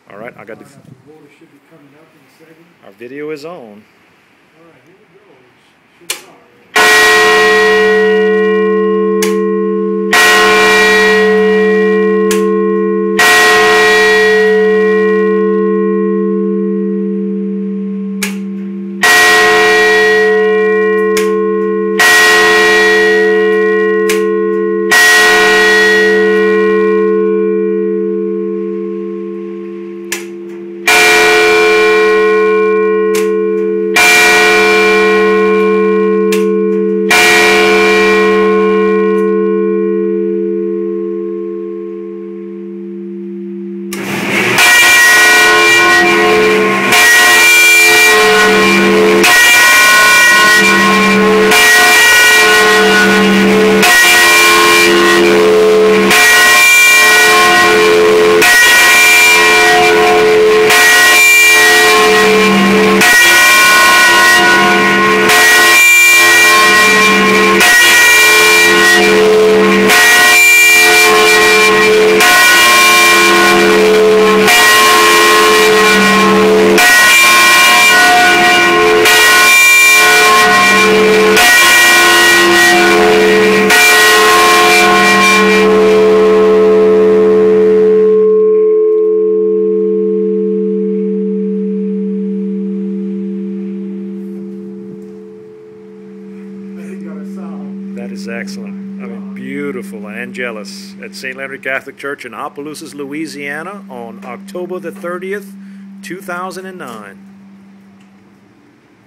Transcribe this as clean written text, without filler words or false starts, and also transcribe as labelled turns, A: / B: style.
A: All right, I got the
B: water should be coming up in a second.
A: our video is on.
B: All right, here we go. It should start.
A: That is excellent. I mean, beautiful. Angelus at St. Landry Catholic Church in Opelousas, Louisiana on October the 30th, 2009.